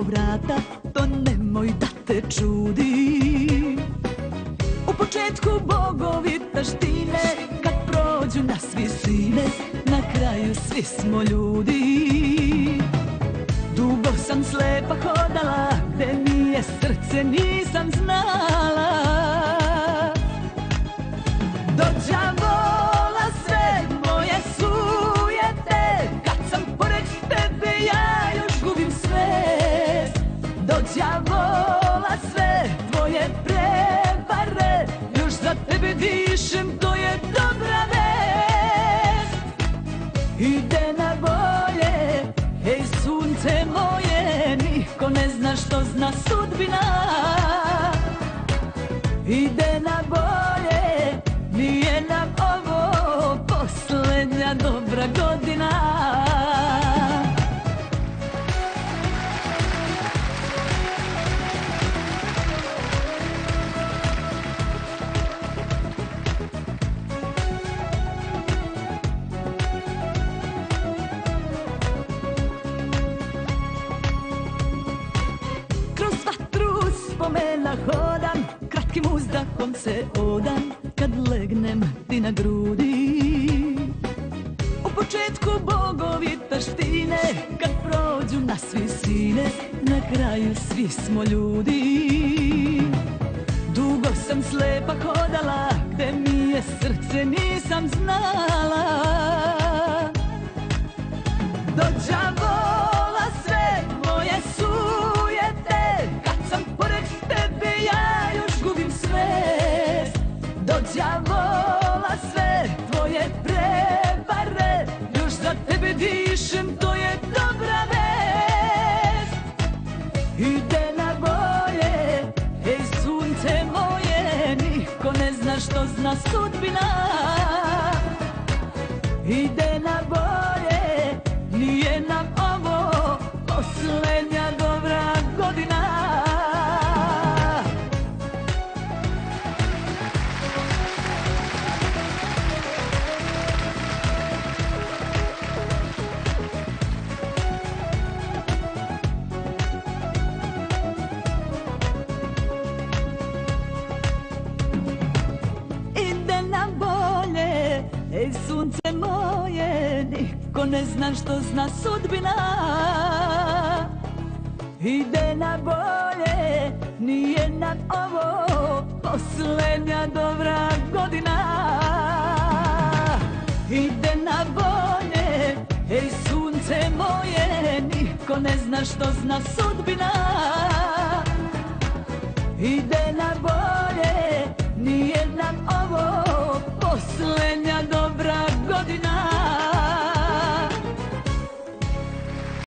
vrata, to nemoj da te čudi. U početku bogovi taštine, kad prođu nas visine, na kraju svi smo ljudi. Dugo sam slepa hodala, gde mi je srce nisam znala. Do đavola sve moje sujete, kad sam pored tebe ja još gubim svest. Do đavola sve tvoje prevare, još za tebe dišem, to je dobra vest. Ide na bolje, ej sunce moje, niko ne zna što zna sudbina. Ide na bolje, nije nam ovo poslednja dobra godina. Kroz vatru spomena hodam, kratkim uzdahom se odam, kad legnem ti na grudi. U početku bogovi taštine, kad prođu nas visine, na kraju svi smo ljudi. Dugo sam slepa hodala, gde mi je srce nisam znala. Do đavola sve moje sujete, kad sam pored tebe ja još gubim svest. Do đavola sve tvoje prevare, još za tebe dišem, to je dobra vest. Ide na bolje, ej sunce moje, niko ne zna što zna sudbina. Ide na bolje, nije nam ovo poslednja dobra godina. Ide na bolje, ej sunce moje, niko ne zna što zna sudbina. Ide na bolje, nije nam ovo poslednja dobra godina. Ide na bolje, ej sunce moje, niko ne zna što zna sudbina. Ide na bolje.